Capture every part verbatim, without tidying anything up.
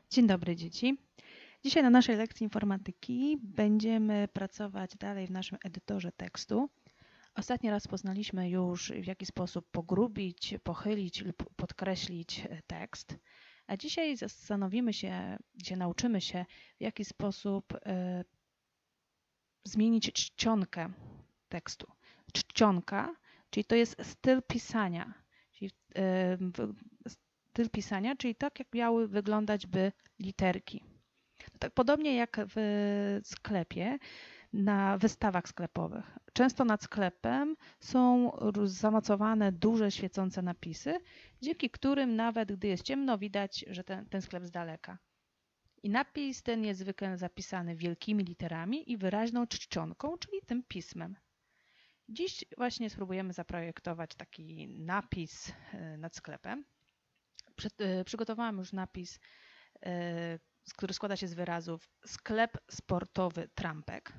Dzień dobry dzieci. Dzisiaj na naszej lekcji informatyki będziemy pracować dalej w naszym edytorze tekstu. Ostatni raz poznaliśmy już, w jaki sposób pogrubić, pochylić lub podkreślić tekst. A dzisiaj zastanowimy się, gdzie nauczymy się, w jaki sposób y, zmienić czcionkę tekstu. Czcionka, czyli to jest styl pisania. Czyli, y, styl pisania, czyli tak, jak miały wyglądać by literki. Tak podobnie jak w sklepie, na wystawach sklepowych. Często nad sklepem są zamocowane duże świecące napisy, dzięki którym nawet gdy jest ciemno, widać, że ten, ten sklep z daleka. I napis ten jest zwykle zapisany wielkimi literami i wyraźną czcionką, czyli tym pismem. Dziś właśnie spróbujemy zaprojektować taki napis nad sklepem. Przygotowałam już napis, który składa się z wyrazów sklep sportowy Trampek.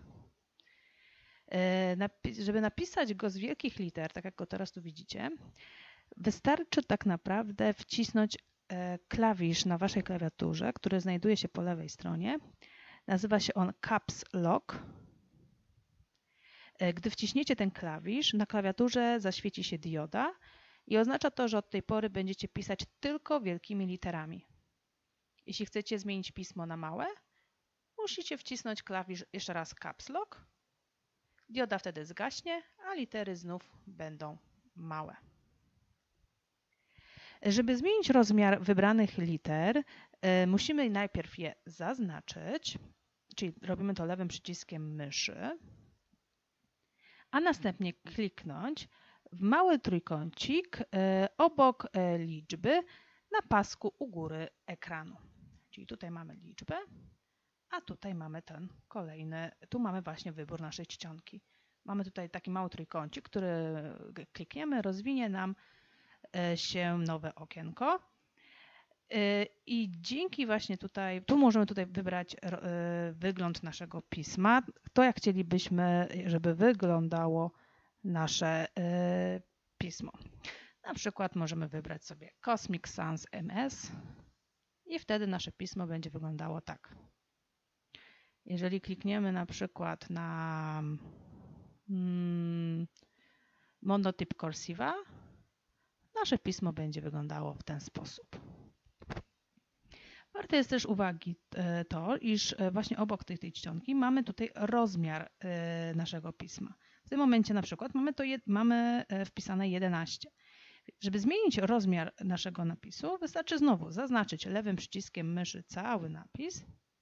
Żeby napisać go z wielkich liter, tak jak go teraz tu widzicie, wystarczy tak naprawdę wcisnąć klawisz na waszej klawiaturze, który znajduje się po lewej stronie. Nazywa się on Caps Lock. Gdy wciśniecie ten klawisz, na klawiaturze zaświeci się dioda i oznacza to, że od tej pory będziecie pisać tylko wielkimi literami. Jeśli chcecie zmienić pismo na małe, musicie wcisnąć klawisz jeszcze raz Caps Lock. Dioda wtedy zgaśnie, a litery znów będą małe. Żeby zmienić rozmiar wybranych liter, musimy najpierw je zaznaczyć, czyli robimy to lewym przyciskiem myszy, a następnie kliknąć w mały trójkącik obok liczby na pasku u góry ekranu. Czyli tutaj mamy liczbę, a tutaj mamy ten kolejny, tu mamy właśnie wybór naszej czcionki. Mamy tutaj taki mały trójkącik, który klikniemy, rozwinie nam się nowe okienko. I dzięki właśnie tutaj, tu możemy tutaj wybrać wygląd naszego pisma, to jak chcielibyśmy, żeby wyglądało nasze pismo. Na przykład możemy wybrać sobie Cosmic Sans M S i wtedy nasze pismo będzie wyglądało tak. Jeżeli klikniemy na przykład na hmm, monotyp Cursiva, nasze pismo będzie wyglądało w ten sposób. Warte jest też uwagi to, iż właśnie obok tej, tej czcionki mamy tutaj rozmiar naszego pisma. W tym momencie na przykład mamy, to jed, mamy wpisane jedenaście. Żeby zmienić rozmiar naszego napisu, wystarczy znowu zaznaczyć lewym przyciskiem myszy cały napis.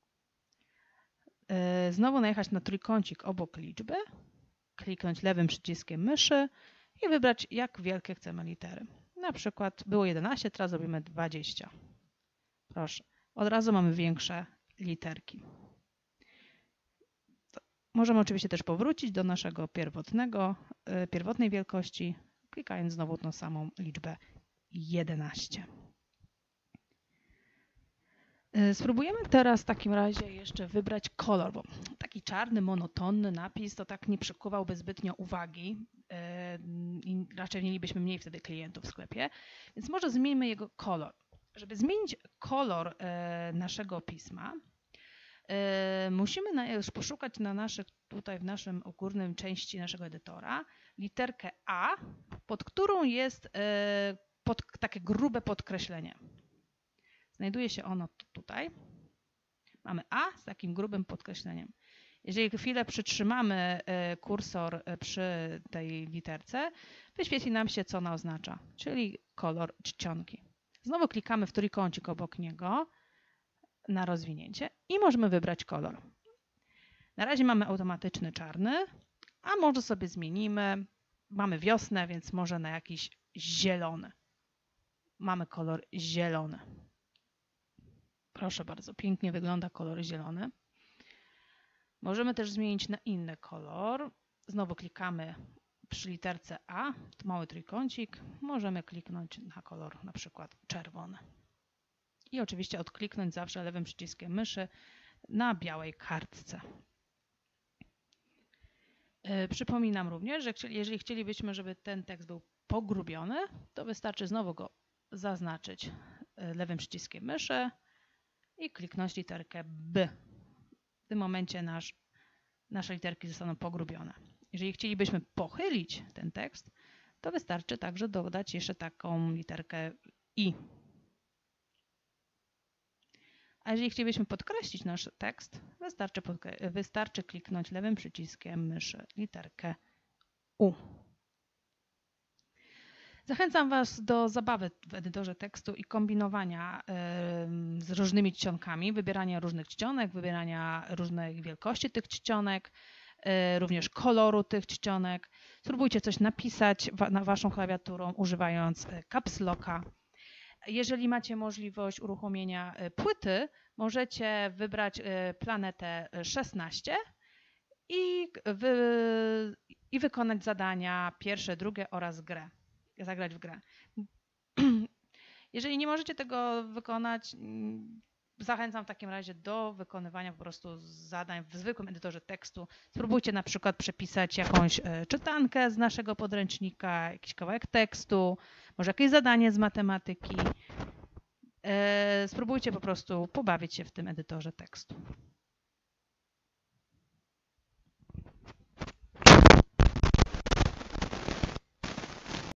Znowu najechać na trójkącik obok liczby, kliknąć lewym przyciskiem myszy i wybrać, jak wielkie chcemy litery. Na przykład było jedenaście, teraz zrobimy dwadzieścia. Proszę, od razu mamy większe literki. Możemy oczywiście też powrócić do naszego pierwotnego, pierwotnej wielkości, klikając znowu tą samą liczbę jedenaście. Spróbujemy teraz w takim razie jeszcze wybrać kolor, bo taki czarny, monotonny napis to tak nie przykuwałby zbytnio uwagi i raczej mielibyśmy mniej wtedy klientów w sklepie, więc może zmieńmy jego kolor. Żeby zmienić kolor naszego pisma, musimy już poszukać na naszych, tutaj w naszym górnym części naszego edytora literkę A, pod którą jest pod, takie grube podkreślenie. Znajduje się ono tutaj. Mamy A z takim grubym podkreśleniem. Jeżeli chwilę przytrzymamy kursor przy tej literce, wyświetli nam się, co ona oznacza, czyli kolor czcionki. Znowu klikamy w trójkącik obok niego na rozwinięcie i możemy wybrać kolor. Na razie mamy automatyczny czarny, a może sobie zmienimy. Mamy wiosnę, więc może na jakiś zielony. Mamy kolor zielony. Proszę bardzo, pięknie wygląda kolor zielony. Możemy też zmienić na inny kolor. Znowu klikamy przy literce A, mały trójkącik. Możemy kliknąć na kolor na przykład czerwony. I oczywiście odkliknąć zawsze lewym przyciskiem myszy na białej kartce. Przypominam również, że jeżeli chcielibyśmy, żeby ten tekst był pogrubiony, to wystarczy znowu go zaznaczyć lewym przyciskiem myszy i kliknąć literkę B. W tym momencie nasz, nasze literki zostaną pogrubione. Jeżeli chcielibyśmy pochylić ten tekst, to wystarczy także dodać jeszcze taką literkę I. A jeżeli chcielibyśmy podkreślić nasz tekst, wystarczy, wystarczy kliknąć lewym przyciskiem myszy literkę U. Zachęcam Was do zabawy w edytorze tekstu i kombinowania y, z różnymi czcionkami, wybierania różnych czcionek, wybierania różnej wielkości tych czcionek, y, również koloru tych czcionek. Spróbujcie coś napisać wa na Waszą klawiaturą, używając caps locka. Jeżeli macie możliwość uruchomienia płyty, możecie wybrać planetę szesnaście i, wy, i wykonać zadania pierwsze, drugie oraz grę. Zagrać w grę. Jeżeli nie możecie tego wykonać, zachęcam w takim razie do wykonywania po prostu zadań w zwykłym edytorze tekstu. Spróbujcie na przykład przepisać jakąś czytankę z naszego podręcznika, jakiś kawałek tekstu, może jakieś zadanie z matematyki. Spróbujcie po prostu pobawić się w tym edytorze tekstu.